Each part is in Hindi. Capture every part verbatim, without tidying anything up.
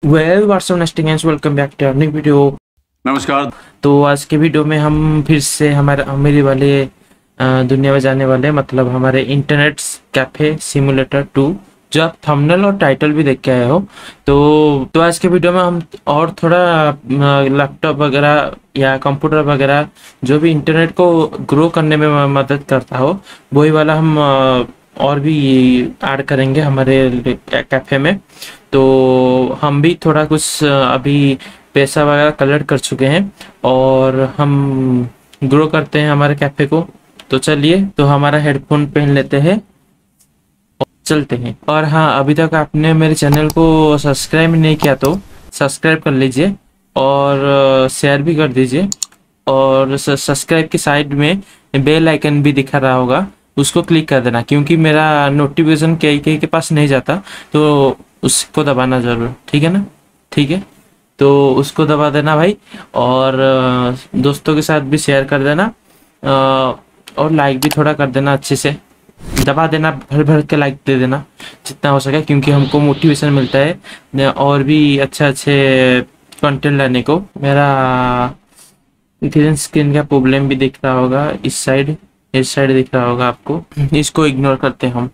Well what's up nesting and welcome back to earning video. नमस्कार। तो आज के वीडियो में हम फिर से हमारे मेरे वाले अ, दुनिया में जाने वाले, मतलब हमारे इंटरनेट कैफे सिमुलेटर टू, जो आप थंबनेल और टाइटल भी देख के आए हो। तो तो आज के वीडियो में हम और थोड़ा लैपटॉप वगैरह या कंप्यूटर वगैरह जो भी इंटरनेट को ग्रो करने में म- मदद करता हो, वही वाला हम अ, और भी ऐड करेंगे हमारे कैफे में। तो हम भी थोड़ा कुछ अ, अभी पैसा वगैरह कलेक्ट कर चुके हैं और हम ग्रो करते हैं हमारे कैफे को। तो चलिए, तो हमारा हेडफोन पहन लेते हैं और चलते हैं। और हाँ, अभी तक आपने मेरे चैनल को सब्सक्राइब नहीं किया तो सब्सक्राइब कर लीजिए और शेयर भी कर दीजिए। और सब्सक्राइब की साइड में बेल आइकन भी दिखा रहा होगा, उसको क्लिक कर देना, क्योंकि मेरा नोटिफिकेशन कई कई के पास नहीं जाता, तो उसको दबाना ज़रूर, ठीक है ना? ठीक है, तो उसको दबा देना भाई। और अ, दोस्तों के साथ भी शेयर कर देना अ, और लाइक भी थोड़ा कर देना, अच्छे से दबा देना, भर भर के लाइक दे देना जितना हो सके, क्योंकि हमको मोटिवेशन मिलता है न, और भी अच्छे अच्छे कंटेंट लाने को। मेरा ग्रीन स्क्रीन का प्रॉब्लम भी दिख रहा होगा, इस साइड इस साइड दिख रहा होगा आपको, इसको इग्नोर करते हैं हम।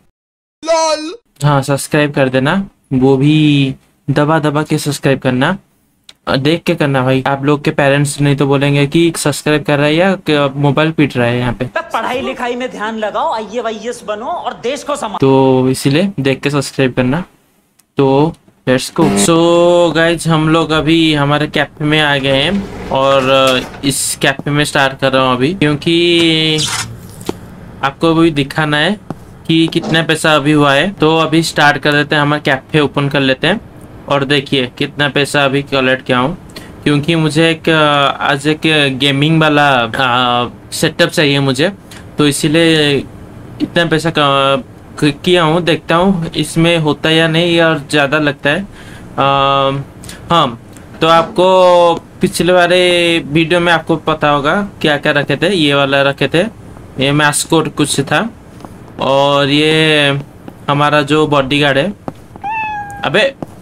हाँ, सब्सक्राइब कर देना, वो भी दबा दबा के सब्सक्राइब करना, अ, देख के करना भाई। आप लोग के पेरेंट्स नहीं तो बोलेंगे कि सब्सक्राइब कर रहा है या कि मोबाइल पीट रहा है यहाँ पे। पढ़ाई लिखाई में ध्यान लगाओ, आई ए एस बनो और देश को संभालो। तो इसीलिए देख के सब्सक्राइब करना। तो लेट्स गो। सो गाइज, हम लोग अभी हमारे कैफे में आ गए हैं और अ, इस कैफे में स्टार्ट कर रहा हूँ अभी, क्योंकि आपको भी दिखाना है कि कितना पैसा अभी हुआ है। तो अभी स्टार्ट कर देते हैं, हमारा कैफे ओपन कर लेते हैं और देखिए कितना पैसा अभी कलेक्ट किया हूँ, क्योंकि मुझे एक अ, आज एक गेमिंग वाला सेटअप चाहिए मुझे, तो इसीलिए इतना पैसा क- क- किया हूँ। देखता हूँ इसमें होता है या नहीं, और ज़्यादा लगता है। अ, हाँ, तो आपको पिछले वाले वीडियो में आपको पता होगा क्या क्या रखे थे। ये वाला रखे थे, ये मैस्कोट कुछ था, और ये हमारा जो बॉडीगार्ड है। अबे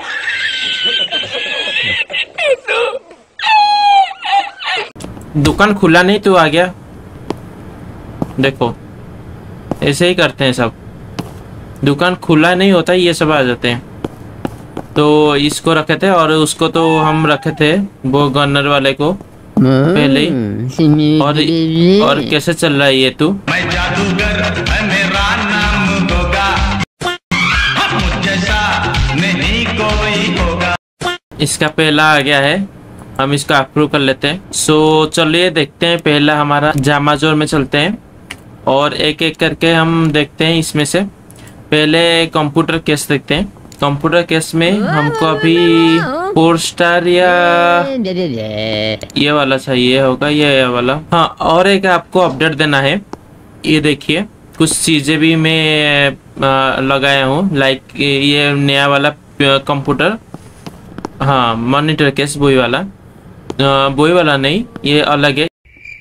दुकान खुला नहीं तो आ गया। देखो, ऐसे ही करते हैं सब, दुकान खुला नहीं होता, ये सब आ जाते हैं। तो इसको रखे थे, और उसको तो हम रखे थे वो गनर वाले को पहले ही। और और कैसे चल रहा है ये तू? मैं जादूगर, मेरा नाम होगा, मुझ जैसा नहीं कोई होगा। इसका पहला आ गया है, हम इसका अप्रूव कर लेते हैं। सो चलिए देखते हैं, पहला हमारा जामाजोर में चलते हैं और एक एक करके हम देखते हैं। इसमें से पहले कंप्यूटर केस देखते हैं। कंप्यूटर केस में हमको अभी फोर स्टार या ये वाला चाहिए होगा, ये वाला। हाँ, और एक आपको अपडेट देना है। ये देखिए, कुछ चीज़ें भी मैं आ, लगाया हूँ, लाइक ये नया वाला कंप्यूटर। हाँ, मॉनिटर केस वही वाला, आ, वही वाला नहीं, ये अलग है।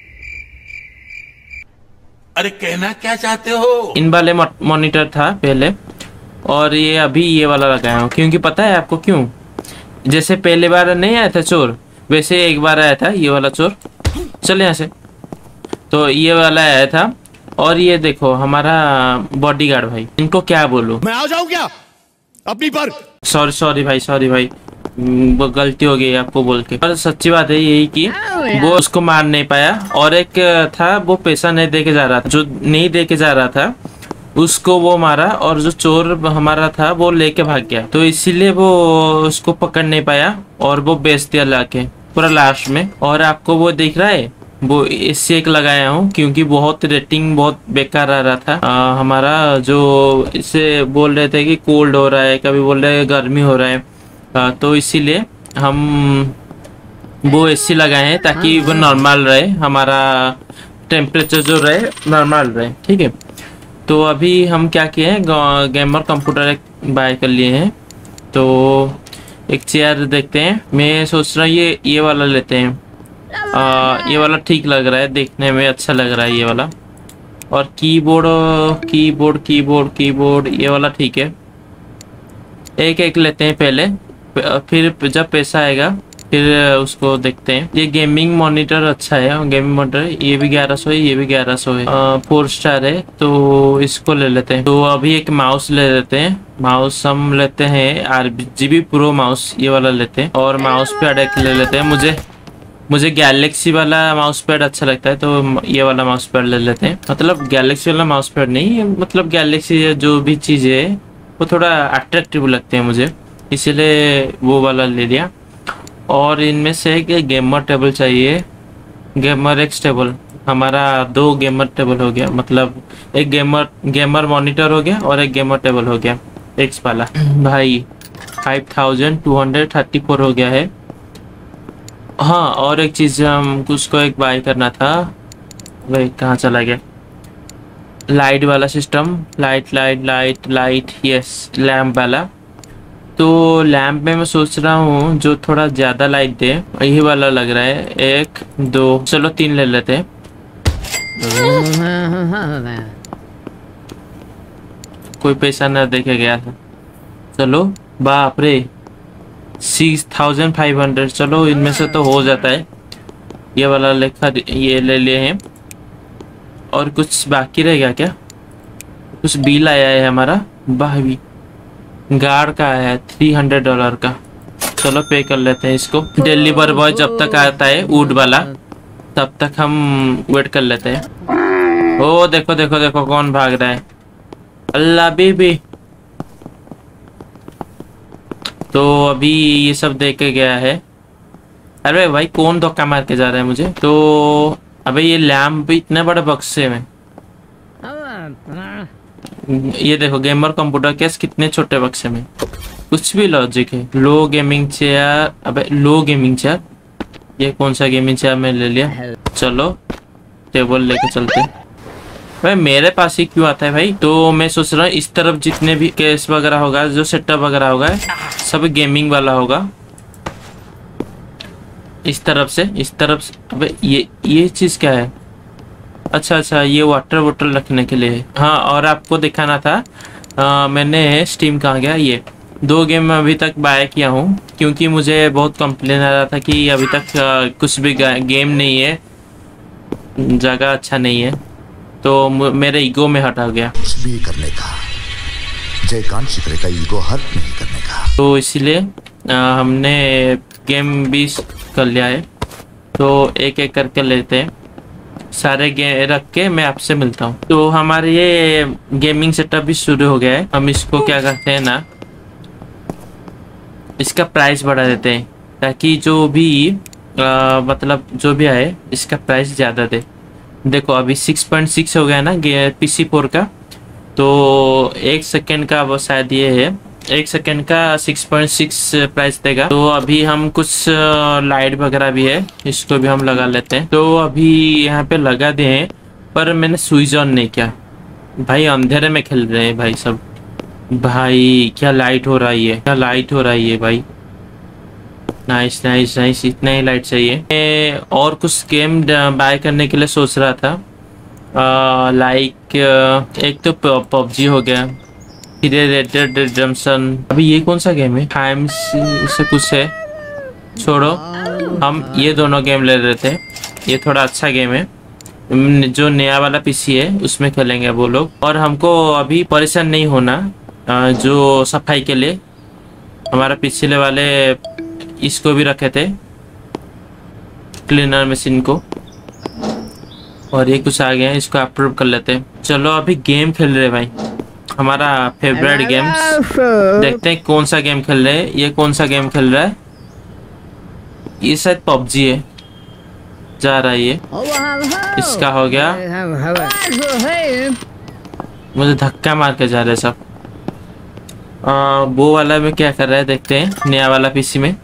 अरे कहना क्या चाहते हो? इन वाले मॉनिटर था पहले, और ये अभी ये वाला लगाया हूँ, क्योंकि पता है आपको क्यों? जैसे पहले बार नहीं आया था चोर, वैसे एक बार आया था ये वाला चोर। चल यहाँ से। तो ये वाला आया था। और ये देखो हमारा बॉडीगार्ड भाई, इनको क्या बोलूं? मैं आ जाऊं क्या अपनी पर? सॉरी सॉरी भाई, सॉरी भाई, हम्म, वो गलती हो गई आपको बोल के। पर सच्ची बात है यही कि वो उसको मार नहीं पाया, और एक था वो पैसा नहीं दे के जा रहा था, जो नहीं दे के जा रहा था उसको वो मारा, और जो चोर हमारा था वो लेके भाग गया, तो इसीलिए वो उसको पकड़ नहीं पाया और वो बेच दिया लाके पूरा लास्ट में। और आपको वो दिख रहा है, वो इससे एक लगाया हूँ, क्योंकि बहुत रेटिंग बहुत बेकार आ रहा था। आ, हमारा जो इससे बोल रहे थे कि कोल्ड हो रहा है, कभी बोल रहे हैं गर्मी हो रहा है, आ, तो इसीलिए हम वो एसी लगाए हैं, ताकि वो नॉर्मल रहे, हमारा टेम्परेचर जो रहे नॉर्मल रहे, ठीक है। तो अभी हम क्या किए हैं, गेमर कंप्यूटर एक बाय कर लिए हैं। तो एक चेयर देखते हैं, मैं सोच रहा हूँ ये ये वाला लेते हैं। आ, ये वाला ठीक लग रहा है, देखने में अच्छा लग रहा है ये वाला। और कीबोर्ड कीबोर्ड कीबोर्ड कीबोर्ड ये वाला ठीक है। एक एक लेते हैं पहले, फिर जब पैसा आएगा फिर उसको देखते हैं। ये गेमिंग मॉनिटर अच्छा है, गेमिंग मॉनिटर ये भी ग्यारह सौ है, ये भी ग्यारह सौ है, फोर स्टार है, तो इसको ले लेते हैं। तो अभी एक माउस ले लेते हैं, माउस हम लेते हैं R G B pro mouse, ये वाला लेते हैं। और माउस पैड एक ले लेते हैं, मुझे मुझे गैलेक्सी वाला माउस पैड अच्छा लगता है, तो ये वाला माउस पैड ले लेते हैं। मतलब गैलेक्सी वाला माउस पैड नहीं, मतलब गैलेक्सी जो भी चीज़ है वो थोड़ा अट्रैक्टिव लगते हैं मुझे, इसीलिए वो वाला ले लिया। और इनमें से एक गेमर टेबल चाहिए, गेमर एक्स टेबल, हमारा दो गेमर टेबल हो गया, मतलब एक गेमर गेमर मॉनिटर हो गया और एक गेमर टेबल हो गया एक्स वाला। भाई five thousand two hundred thirty four हो गया है। हाँ, और एक चीज़ हम उसको एक बाय करना था, वही कहाँ चला गया, लाइट वाला system, light light light light yes, lamp वाला। तो लैम्प में मैं सोच रहा हूँ जो थोड़ा ज़्यादा लाइट दे, यही वाला लग रहा है। एक दो, चलो तीन ले लेते हैं। कोई पैसा ना देके गया था। चलो बाप रे, सिक्स थाउजेंड फाइव हंड्रेड, चलो इनमें से तो हो जाता है। ये वाला लेखा ये ले लिए हैं। और कुछ बाकी रह गया क्या? कुछ बिल आया है हमारा, भाई गार्ड का आया है थ्री हंड्रेड डॉलर का। चलो पे कर लेते हैं इसको। डिलीवर बॉय जब तक आता है वुड वाला तब तक हम वेट कर लेते हैं। ओ देखो देखो देखो कौन भाग रहा है, अल्लाह बेबी। तो अभी ये सब देख के गया है। अरे भाई कौन धक्का मार के जा रहा है मुझे? तो अबे ये लैम्प भी इतने बड़े बक्से में, ये देखो गेमर कंप्यूटर केस कितने छोटे बक्से में, कुछ भी लॉजिक है। लो गेमिंग चेयर, अबे लो गेमिंग चेयर, ये कौन सा गेमिंग चेयर मैं ले लिया। चलो टेबल लेके चलते हैं। भाई मेरे पास ही क्यों आता है भाई? तो मैं सोच रहा हूँ इस तरफ जितने भी केस वगैरह होगा, जो सेटअप वगैरह होगा, सब गेमिंग वाला होगा। इस तरफ से इस तरफ से, अबे ये ये चीज़ क्या है? अच्छा अच्छा, ये वाटर बोतल रखने के लिए है। हाँ, और आपको दिखाना था आ, मैंने स्टीम कहाँ गया, ये दो गेम मैं अभी तक बाय किया हूँ, क्योंकि मुझे बहुत कंप्लेन आ रहा था कि अभी तक आ, कुछ भी गेम नहीं है, जगह अच्छा नहीं है, तो मेरे ईगो में हटा गया। कुछ भी करने का, जयकांत शिखरे का ईगो हर्ट नहीं करने का। तो इसीलिए हमने गेम भी कर लिया है। तो एक एक करके लेते हैं, सारे गेम रख के मैं आपसे मिलता हूँ। तो हमारे ये गेमिंग सेटअप भी शुरू हो गया है। हम इसको क्या करते हैं ना, इसका प्राइस बढ़ा देते हैं ताकि जो भी आ, मतलब जो भी आए इसका प्राइस ज़्यादा दे। देखो अभी सिक्स पॉइंट सिक्स हो गया ना पी सी फोर का, तो एक सेकेंड का वो शायद ये है, एक सेकेंड का सिक्स पॉइंट सिक्स प्राइस देगा। तो अभी हम कुछ लाइट वगैरह भी है, इसको भी हम लगा लेते हैं। तो अभी यहाँ पे लगा दे हैं, पर मैंने स्विच ऑन नहीं किया। भाई अंधेरे में खेल रहे हैं भाई सब। भाई क्या लाइट हो रही है, क्या लाइट हो रही है भाई। नाइस नाइस नाइस, इतना ही लाइट चाहिए। मैं और कुछ गेम बाय करने के लिए सोच रहा था, आ, लाइक एक तो पबजी हो गया, फिर रेड डेड रिडेम्पशन। अभी ये कौन सा गेम है? टाइम्स से कुछ है, छोड़ो, हम ये दोनों गेम ले रहे थे। ये थोड़ा अच्छा गेम है, जो नया वाला पीसी है उसमें खेलेंगे वो लोग। और हमको अभी परेशान नहीं होना, जो सफाई के लिए हमारा पिछले वाले इसको भी रखे थे, क्लीनर मशीन को। और ये कुछ आ गया है, इसको अप्रूव कर लेते हैं। चलो अभी गेम खेल रहे भाई, हमारा फेवरेट गेम्स। देखते हैं कौन सा गेम खेल रहे हैं। ये कौन सा गेम खेल रहा है? ये शायद पबजी है, जा रहा है ये। इसका हो गया, मुझे धक्का मार के जा रहे सब। आ, वो वाला में क्या कर रहा है देखते हैं, नया वाला पीसी में।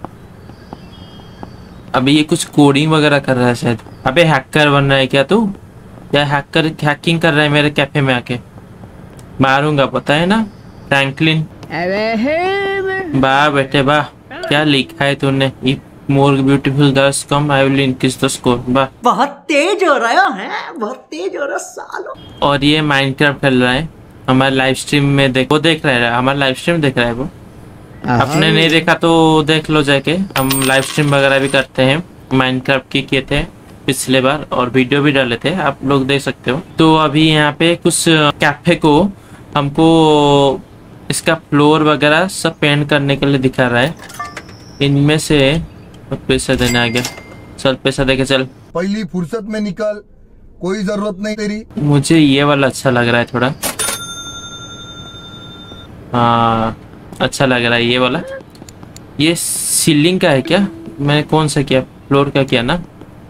अभी ये कुछ कोडिंग वगैरह कर रहा है शायद। अबे हैकर बन रहा है क्या तू? या हैकर हैकिंग कर रहा है मेरे कैफे में आके? मारूंगा पता है ना फ्रैंकलिन। वाह बेटे वाह, क्या लिखा है तूने? More beautiful girls come, I will increase the score. वाह बहुत तेज हो रहा है, बहुत तेज हो रहा सालो। और ये माइनक्राफ्ट खेल रहा है हमारे लाइव स्ट्रीम में। देख वो देख रहा है, हमारा लाइव स्ट्रीम देख रहा है वो। आपने नहीं देखा तो देख लो जाके, हम लाइव स्ट्रीम वगैरह भी करते हैं, माइनक्राफ्ट की किए थे पिछले बार और वीडियो भी डाले थे, आप लोग देख सकते हो। तो अभी यहाँ पे कुछ कैफे को हमको इसका फ्लोर वगैरह सब पेंट करने के लिए दिखा रहा है। इनमें से पैसा देने आ गया, चल पैसा देके चल, पहली फुर्सत में निकल, कोई जरूरत नहीं तेरी। मुझे ये वाला अच्छा लग रहा है थोड़ा, हाँ अच्छा लग रहा है ये वाला। ये सीलिंग का है क्या? मैंने कौन सा किया, फ्लोर का किया ना।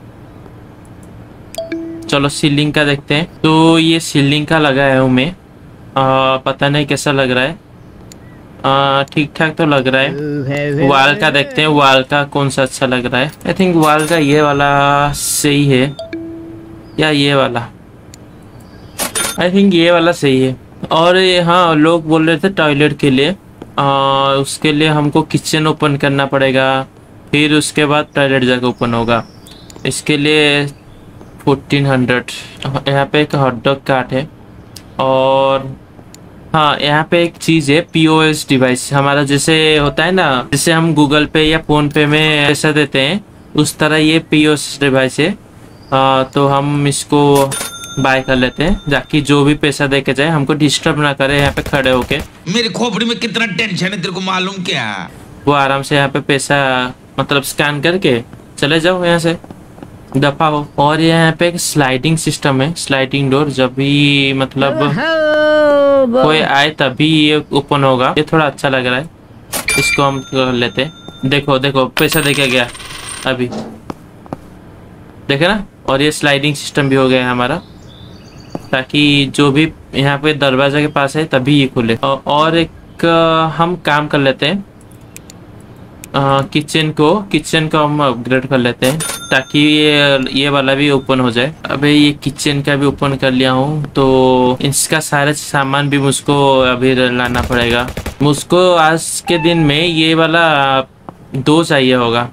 चलो सीलिंग का देखते हैं। तो ये सीलिंग का लगाया हूँ मैं, आ, पता नहीं कैसा लग रहा है, ठीक ठाक तो लग रहा है। वॉल का देखते हैं, वॉल का कौन सा अच्छा लग रहा है। आई थिंक वॉल का ये वाला सही है या ये वाला, आई थिंक ये वाला सही है। और हाँ लोग बोल रहे थे टॉयलेट के लिए, आ, उसके लिए हमको किचन ओपन करना पड़ेगा, फिर उसके बाद टॉयलेट जाकर ओपन होगा। इसके लिए फोर्टीन हंड्रेड। यहाँ पे एक हॉट डॉग कार्ट है और हाँ यहाँ पे एक चीज़ है पीओएस डिवाइस, हमारा जैसे होता है ना, जैसे हम गूगल पे या फोन पे में पैसा देते हैं उस तरह ये पीओएस डिवाइस है। आ, तो हम इसको बाय कर लेते हैं ताकि जो भी पैसा दे के जाए हमको डिस्टर्ब ना करे यहाँ पे खड़े होके। मेरी खोपड़ी में कितना टेंशन है तेरे को मालूम क्या? वो आराम से यहाँ पे पैसा मतलब स्कैन करके चले जाओ यहाँ से, दफा हो। और यहाँ पे एक स्लाइडिंग सिस्टम है, स्लाइडिंग डोर, जब भी मतलब कोई आए तभी ये ओपन होगा। ये थोड़ा अच्छा लग रहा है, इसको हम कर लेते हैं। देखो देखो पैसा देके गया अभी, देखे ना। और ये स्लाइडिंग सिस्टम भी हो गया है हमारा, ताकि जो भी यहाँ पे दरवाजा के पास है तभी ये खुले। और एक हम काम कर लेते हैं, आ, किचन को किचन को हम अपग्रेड कर लेते हैं ताकि ये ये वाला भी ओपन हो जाए। अबे ये किचन का भी ओपन कर लिया हूँ, तो इसका सारे सामान भी मुझको अभी लाना पड़ेगा। मुझको आज के दिन में ये वाला दो चाहिए होगा,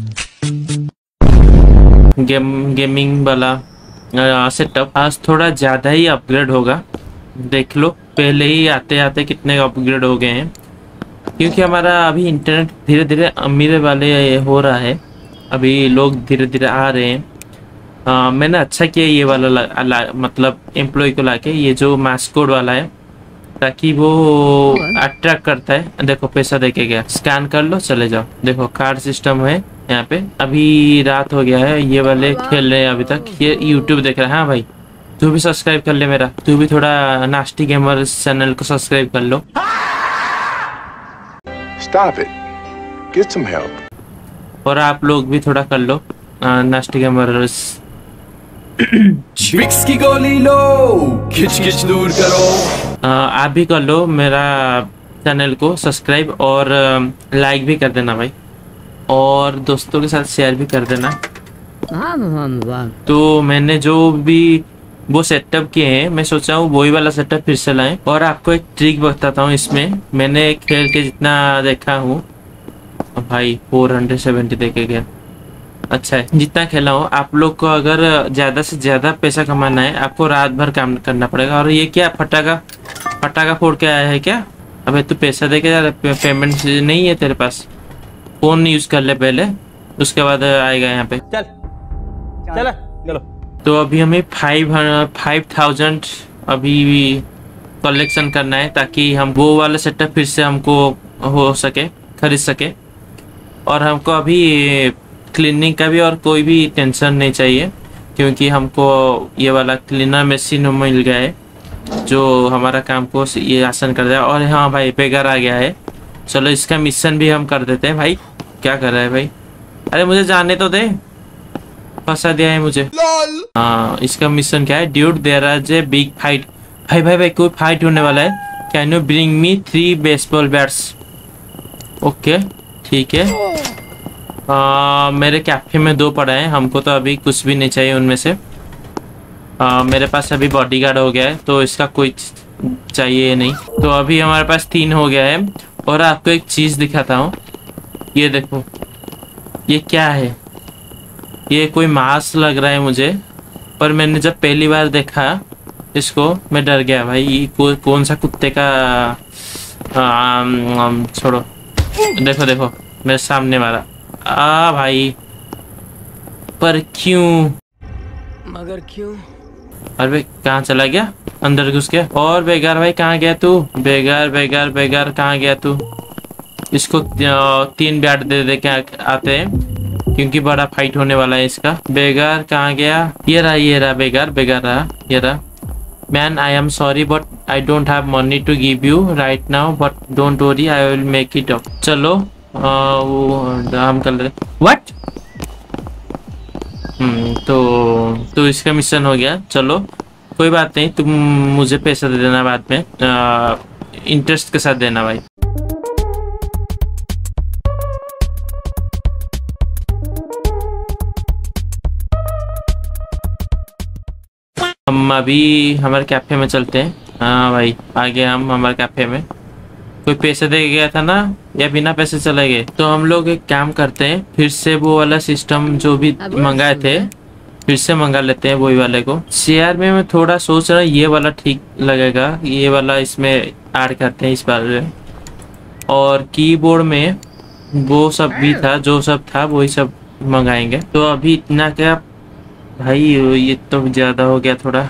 गेम गेमिंग वाला सेटअप। आज थोड़ा ज़्यादा ही अपग्रेड होगा, देख लो पहले ही आते आते कितने अपग्रेड हो गए हैं, क्योंकि हमारा अभी इंटरनेट धीरे धीरे अमीर वाले हो रहा है, अभी लोग धीरे धीरे आ रहे हैं। आ, मैंने अच्छा किया ये वाला ला, ला, मतलब एम्प्लॉय को लाके, ये जो मास्कोड वाला है, ताकि वो अट्रैक्ट करता है। देखो पैसा देके गया, स्कैन कर लो चले जाओ। देखो कार्ड सिस्टम है यहाँ पे। अभी रात हो गया है, ये वाले खेल रहे हैं अभी तक, ये यूट्यूब देख रहा है। हाँ भाई तू भी सब्सक्राइब कर ले मेरा, तू भी थोड़ा नास्टी गेमर चैनल को सब्सक्राइब कर लो। Stop it. Get some help. और आप लोग भी थोड़ा कर लो नास्टी गेमर्स। विक्स की गोली लो, खिच खिच दूर करो। आ, आप भी कर लो मेरा चैनल को सब्सक्राइब और लाइक भी कर देना भाई, और दोस्तों के साथ शेयर भी कर देना। तो मैंने जो भी वो सेटअप किए हैं, मैं सोचा हूँ वही वाला सेटअप फिर से लाएं। और आपको एक ट्रिक बताता हूँ, इसमें मैंने खेल के जितना देखा हूँ भाई, फोर हंड्रेड सेवेंटी देके गया। अच्छा है, जितना खेला हो। आप लोग को अगर ज़्यादा से ज़्यादा पैसा कमाना है, आपको रात भर काम करना पड़ेगा। और ये क्या फटाका फटाका फोड़ के आया है क्या? अबे तू पैसा दे के जा, पेमेंट नहीं है तेरे पास, फोन यूज़ कर ले पहले, उसके बाद आएगा यहाँ पे। चल चल चलो। तो अभी हमें फाइव फाइव थाउजेंड अभी कलेक्शन करना है, ताकि हम वो वाला सेटअप फिर से हमको हो सके, खरीद सके। और हमको अभी क्लीनिंग का भी और कोई भी टेंशन नहीं चाहिए, क्योंकि हमको ये वाला क्लीनर मशीन मिल गया है जो हमारा काम को ये आसान कर दिया। और हाँ भाई बेगर आ गया है, चलो इसका मिशन भी हम कर देते हैं। भाई क्या कर रहा है भाई? अरे मुझे जाने तो दे, फंसा दिया है मुझे। हाँ इसका मिशन क्या है? Dude there is a big fight. भाई भाई भाई कोई फाइट होने वाला है, can you bring me three baseball bats? Okay ठीक है। आ, मेरे कैफे में दो पड़ा है, हमको तो अभी कुछ भी नहीं चाहिए उनमें से। आ, मेरे पास अभी बॉडीगार्ड हो गया है, तो इसका कोई चाहिए नहीं। तो अभी हमारे पास तीन हो गया है। और आपको एक चीज़ दिखाता हूँ, ये देखो ये क्या है? ये कोई मास्क लग रहा है मुझे, पर मैंने जब पहली बार देखा इसको मैं डर गया भाई। ये को, कौन सा कुत्ते का? छोड़ो, देखो देखो मेरे सामने मारा। आ भाई पर क्यों? मगर क्यों? अरे कहाँ चला गया? अंदर घुस गया। और बेकार भाई कहाँ गया तू? बेकार बेकार बेकार कहाँ गया तू? इसको तीन बैट दे दे के आते हैं क्योंकि बड़ा फाइट होने वाला है इसका। बेकार कहाँ गया? ये रहा ये रहा बेकार बेकार रहा ये रहा। Man I am sorry but I don't have money to give you right now but don't worry I will make it up. चलो आ, वो हम कर ले। व्हाट? हम्म तो तो इसका मिशन हो गया। चलो कोई बात नहीं, तुम मुझे पैसा दे देना बाद में, इंटरेस्ट के साथ देना भाई। हम अभी हमारे कैफे में चलते हैं। हाँ भाई आगे हम हमारे कैफे में। कोई पैसे दे गया था ना या बिना पैसे चले गए? तो हम लोग एक काम करते हैं, फिर से वो वाला सिस्टम जो भी मंगाए थे फिर से मंगा लेते हैं वही वाले को। शेयर में मैं थोड़ा सोच रहा ये वाला ठीक लगेगा, ये वाला इसमें ऐड करते हैं इस बार में। और कीबोर्ड में वो सब भी था, जो सब था वही सब मंगाएंगे। तो अभी इतना क्या भाई, ये तो ज़्यादा हो गया थोड़ा।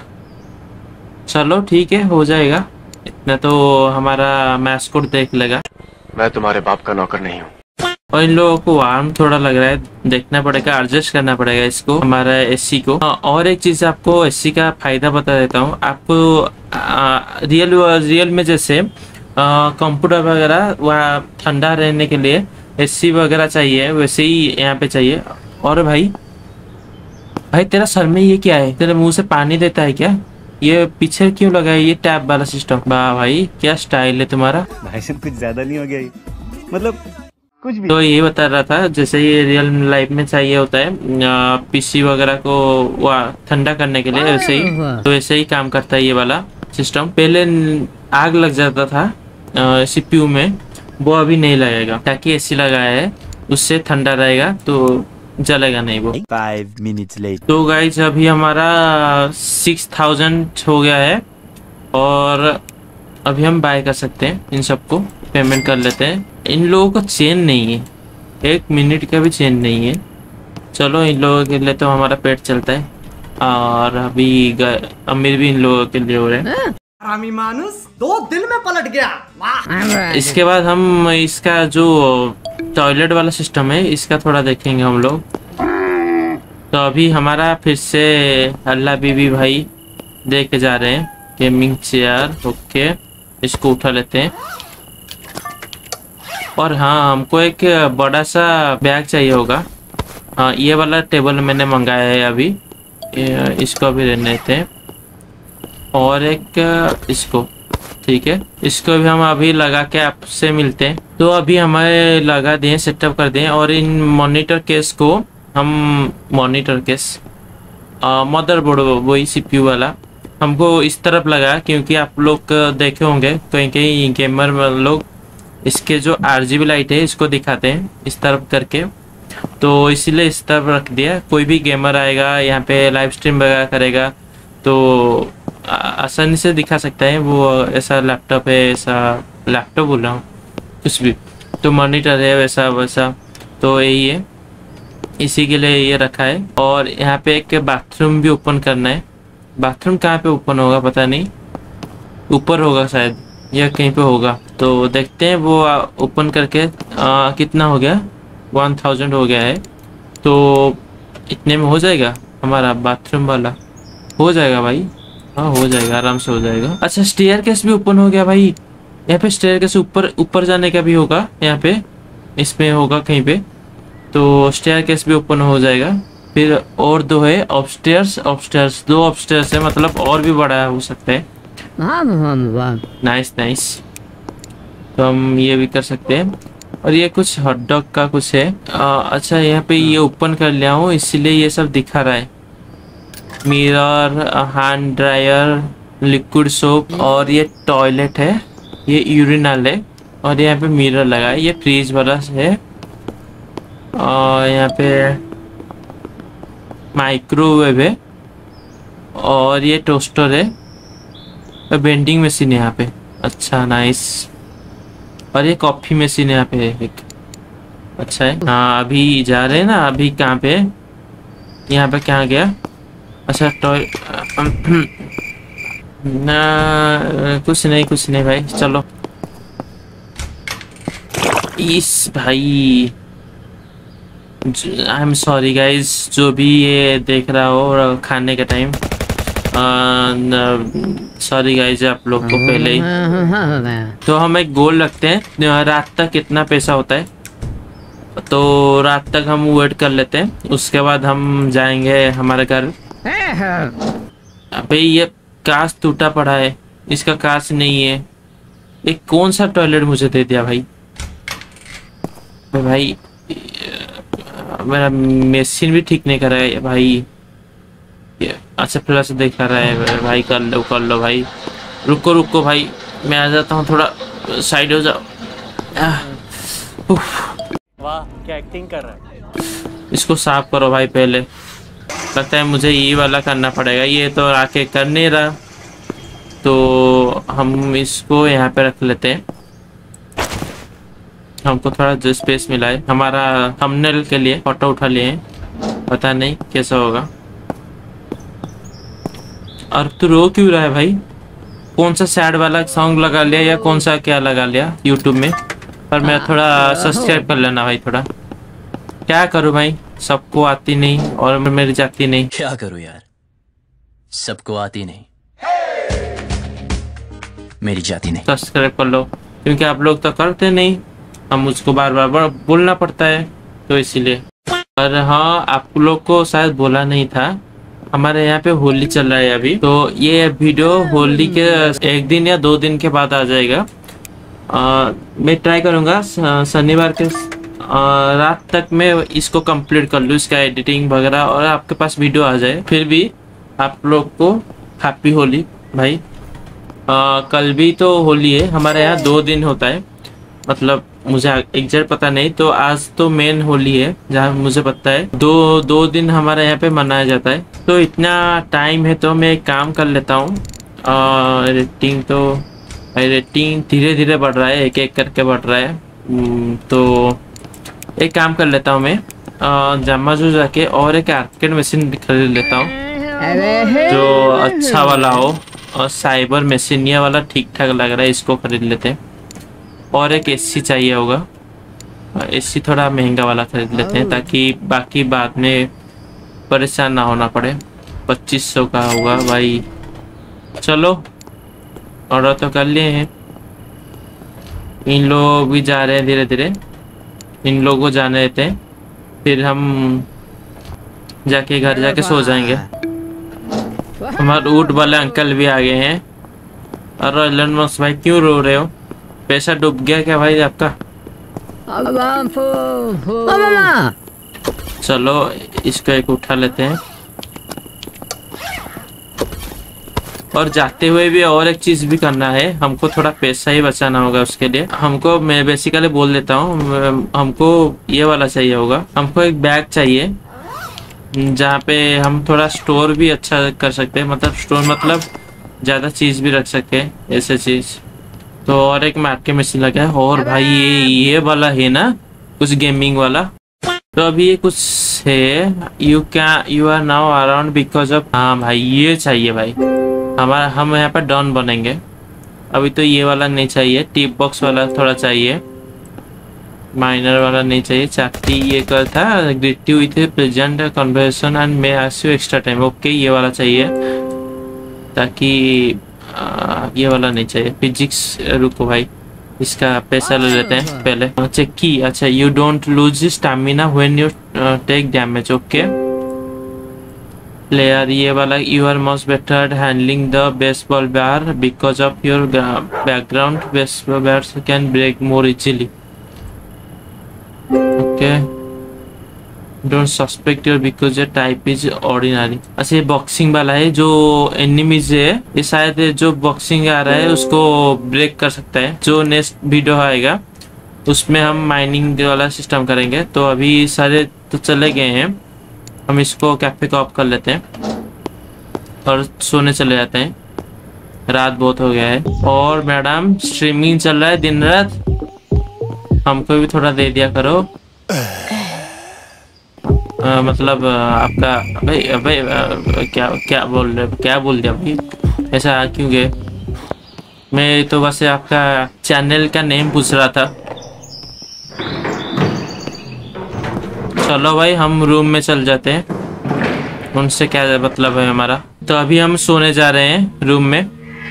चलो ठीक है हो जाएगा इतना, तो हमारा मैस्कोट देख लेगा। मैं तुम्हारे बाप का नौकर नहीं हूँ। और इन लोगों को वार्म थोड़ा लग रहा है, देखना पड़ेगा, एडजस्ट करना पड़ेगा इसको, हमारा एसी को। और एक चीज़ आपको एसी का फ़ायदा बता देता हूँ आपको। आ, रियल रियल में जैसे कंप्यूटर वगैरह वह ठंडा रहने के लिए एसी वगैरह चाहिए, वैसे ही यहाँ पे चाहिए। और भाई भाई तेरा सर में ये क्या है? तेरे मुंह से पानी देता है क्या? ये पीछे क्यों लगा है ये टैब वाला सिस्टम? वाह भाई क्या स्टाइल है तुम्हारा। भाई साहब कुछ ज्यादा नहीं हो गया ये? मतलब कुछ भी। तो ये बता रहा था जैसे ये रियल लाइफ में चाहिए होता है पीसी वगैरह को वह ठंडा करने के लिए, वैसे ही तो वैसे ही काम करता है ये वाला सिस्टम। पहले आग लग जाता था सीपीयू में, वो अभी नहीं लगेगा, ताकि एसी लगाया है उससे ठंडा रहेगा तो जलेगा नहीं वो। Five minutes later. तो गाइज अभी हमारा सिक्स थाउजेंड हो गया है और अभी हम बाय कर सकते हैं, इन सबको पेमेंट कर लेते हैं। इन लोगों को चेन नहीं है, एक मिनट का भी चेन नहीं है। चलो इन लोगों के लिए तो हमारा पेट चलता है और अभी अमीर भी इन लोगों के लिए हो रहे हैं। मानुस दो दिन में पलट गया। वाह। इसके बाद हम इसका जो टॉयलेट वाला सिस्टम है इसका थोड़ा देखेंगे हम लोग। तो अभी हमारा फिर से अल्लाह बीबी भाई दे के जा रहे हैं गेमिंग चेयर। ओके इसको उठा लेते हैं। और हाँ हमको एक बड़ा सा बैग चाहिए होगा। हाँ ये वाला टेबल मैंने मंगाया है अभी, इसको अभी रहने देते हैं। और एक इसको, ठीक है इसको भी हम अभी लगा के आपसे मिलते हैं। तो अभी हमारे लगा दिए, सेटअप कर दिए। और इन मॉनिटर केस को हम मॉनिटर केस मदरबोर्ड वही सीपीयू वाला हमको इस तरफ लगा, क्योंकि आप लोग देखे होंगे कहीं कहीं गेमर लोग इसके जो आरजीबी लाइट है इसको दिखाते हैं इस तरफ करके, तो इसीलिए इस तरफ रख दिया। कोई भी गेमर आएगा यहाँ पे लाइव स्ट्रीम वगैरह करेगा तो आसानी से दिखा सकता है। वो ऐसा लैपटॉप है, ऐसा लैपटॉप बोल रहा हूँ कुछ भी, तो मॉनिटर है वैसा वैसा, तो यही है, इसी के लिए ये रखा है। और यहाँ पे एक बाथरूम भी ओपन करना है। बाथरूम कहाँ पे ओपन होगा पता नहीं, ऊपर होगा शायद या कहीं पे होगा, तो देखते हैं वो ओपन करके। आ, कितना हो गया? वन थाउजेंड हो गया है, तो इतने में हो जाएगा हमारा बाथरूम वाला। हो जाएगा भाई, हाँ हो जाएगा, आराम से हो जाएगा। अच्छा स्टेयर केस भी ओपन हो गया भाई। यहाँ पे स्टेयर केस ऊपर ऊपर जाने का भी होगा, यहाँ पे इसमें होगा कहीं पे, तो स्टेयर केस भी ओपन हो जाएगा। फिर और दो है अपस्टेयर्स, अपस्टेयर्स दो अपस्टेयर्स है, मतलब और भी बड़ा हो सकता है। नाइस नाइस, तो हम ये भी कर सकते हैं। और ये कुछ हॉट डॉग का कुछ है। आ, अच्छा यहाँ पे ये ओपन कर लिया हूँ इसीलिए ये सब दिखा रहा है। Mirror, hand dryer, liquid soap, और ये टॉयलेट है, ये यूरिनल है, और यहाँ पे मिरर लगा है। ये फ्रीज वाला है, और यहाँ पे माइक्रोवेव है, और ये टोस्टर है, और वेंडिंग मशीन है यहाँ पे। अच्छा नाइस, और ये कॉफ़ी मशीन है यहाँ पे एक। अच्छा है। हाँ अभी जा रहे हैं ना, अभी कहाँ पे, यहाँ पे क्या गया? अच्छा टॉय ना, कुछ नहीं कुछ नहीं भाई, चलो। इस भाई आई एम सॉरी गाइज, जो भी ये देख रहा हो और खाने का टाइम, सॉरी गाइज आप लोग को पहले ही। तो हम एक गोल रखते हैं, रात तक कितना पैसा होता है, तो रात तक हम वेट कर लेते हैं, उसके बाद हम जाएंगे हमारे घर। अबे ये कांच टूटा पड़ा है, इसका कांच नहीं है। एक कौन सा टॉयलेट मुझे दे दिया भाई? भाई मेरा मशीन भी ठीक नहीं कर रहा है भाई। ये अच्छा फ्लैश दिखा रहा है भाई, कर लो कर लो भाई। रुको रुको भाई, मैं आ जाता हूँ, थोड़ा साइड हो जाओ। वाह क्या एक्टिंग कर रहा है। इसको साफ करो भाई पहले, लगता है मुझे ये वाला करना पड़ेगा, ये तो आके कर नहीं रहा, तो हम इसको यहाँ पे रख लेते हैं। हमको थोड़ा जो स्पेस मिला है हमारा थंबनेल के लिए, फोटो उठा लिए हैं, पता नहीं कैसा होगा। और तू रो क्यों रहा है भाई? कौन सा सैड वाला सॉन्ग लगा लिया या कौन सा क्या लगा लिया यूट्यूब में? पर मैं थोड़ा सब्सक्राइब कर लेना भाई थोड़ा। क्या करूं भाई, सबको आती नहीं और मेरी जाती नहीं। क्या करूं यार, सबको आती नहीं, मेरी जाती नहीं। सब्सक्राइब कर लो, क्योंकि आप लोग तो करते नहीं, हम मुझको बार बार बोलना पड़ता है, तो इसीलिए। और हाँ आप लोग को शायद बोला नहीं था, हमारे यहाँ पे होली चल रहा है अभी, तो ये वीडियो होली के एक दिन या दो दिन के बाद आ जाएगा। आ, मैं ट्राई करूँगा शनिवार के आ, रात तक मैं इसको कंप्लीट कर लूँ, इसका एडिटिंग वगैरह, और आपके पास वीडियो आ जाए। फिर भी आप लोग को हैप्पी होली भाई। आ, कल भी तो होली है, हमारे यहाँ दो दिन होता है, मतलब मुझे एग्जैक्ट पता नहीं, तो आज तो मेन होली है जहाँ मुझे पता है, दो दो दिन हमारे यहाँ पे मनाया जाता है। तो इतना टाइम है तो मैं एक काम कर लेता हूँ, रेटिंग तो भाई रेटिंग धीरे धीरे बढ़ रहा है, एक एक करके बढ़ रहा है, तो एक काम कर लेता हूँ मैं, जामाजू जाके और एक आर्केड मशीन खरीद लेता हूँ जो अच्छा वाला हो, और साइबर मशीन ये वाला ठीक ठाक लग रहा है, इसको खरीद लेते हैं। और एक एसी चाहिए होगा, एसी थोड़ा महंगा वाला खरीद लेते हैं ताकि बाकी बाद में परेशान ना होना पड़े। पच्चीस सौ का होगा भाई। चलो ऑर्डर तो कर लिए हैं, इन लोग भी जा रहे हैं धीरे धीरे, इन लोगों को जाने देते हैं, फिर हम जाके घर जाके सो जाएंगे। हमारे ऊट वाले अंकल भी आ गए हैं। और एलन मस्क भाई क्यों रो रहे हो? पैसा डूब गया क्या भाई आपका? चलो इसको एक उठा लेते हैं। और जाते हुए भी और एक चीज भी करना है, हमको थोड़ा पैसा ही बचाना होगा उसके लिए। हमको मैं बेसिकली बोल देता हूँ, हमको ये वाला चाहिए होगा, हमको एक बैग चाहिए जहाँ पे हम थोड़ा स्टोर भी अच्छा कर सकते हैं, मतलब स्टोर मतलब ज़्यादा चीज़ भी रख सकते हैं, ऐसे चीज़। तो और एक मैट के मशीन लगा है, और भाई ये ये वाला है ना कुछ गेमिंग वाला, तो अभी ये कुछ है, you can you are now around because of, हाँ भाई ये चाहिए भाई, हमारा हम यहाँ पर डॉन बनेंगे। अभी तो ये वाला नहीं चाहिए, टिप बॉक्स वाला थोड़ा चाहिए, माइनर वाला नहीं चाहिए। चाटी ये कर था greet you with present conversation and may ask you extra time, okay ये वाला चाहिए, ताकि आ, ये वाला नहीं चाहिए। फिजिक्स रुको भाई, इसका पैसा ले लेते हैं पहले। चेक की, अच्छा you don't lose stamina when you take damage, okay. Player ये वाला, you are much better handling the baseball bat because of your background, baseball bats can break more easily, okay. Don't suspect your because your type is ordinary. अच्छा ये बॉक्सिंग वाला है, जो एनिमीज है ये शायद जो बॉक्सिंग आ रहा है उसको ब्रेक कर सकता है। जो नेक्स्ट वीडियो आएगा उसमें हम माइनिंग वाला सिस्टम करेंगे। तो अभी सारे तो चले गए हैं, हम इसको कैफे को ऑफ कर लेते हैं और सोने चले जाते हैं, रात बहुत हो गया है। और मैडम स्ट्रीमिंग चल रहा है दिन रात, हमको भी थोड़ा दे दिया करो, आ, मतलब आपका भाई भाई क्या क्या बोल रहे क्या बोल दिया भाई, ऐसा क्यों गए? मैं तो बस आपका चैनल का नेम पूछ रहा था। चलो भाई हम रूम में चल जाते हैं, उनसे क्या मतलब है हमारा। तो अभी हम सोने जा रहे हैं रूम में।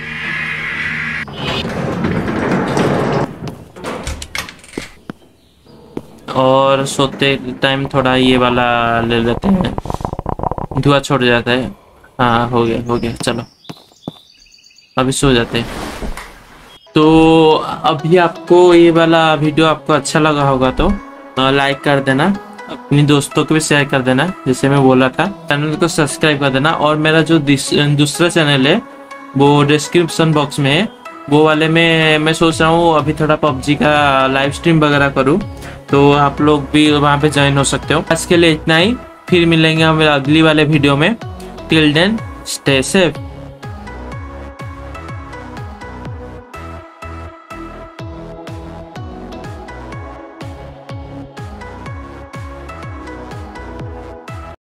और सोते टाइम थोड़ा ये वाला ले लेते हैं, धुआं छोड़ जाता है। हाँ हो गया हो गया, चलो अभी सो जाते हैं। तो अभी आपको ये वाला वीडियो आपको अच्छा लगा होगा तो लाइक कर देना, अपनी दोस्तों को भी शेयर कर देना जैसे मैं बोला था। चैनल को सब्सक्राइब कर देना, और मेरा जो दूसरा चैनल है वो डिस्क्रिप्शन बॉक्स में है, वो वाले में मैं सोच रहा हूँ अभी थोड़ा पबजी का लाइव स्ट्रीम वगैरह करूँ, तो आप लोग भी वहाँ पे ज्वाइन हो सकते हो। आज के लिए इतना ही, फिर मिलेंगे हम अगली वाले वीडियो में। Till then stay safe.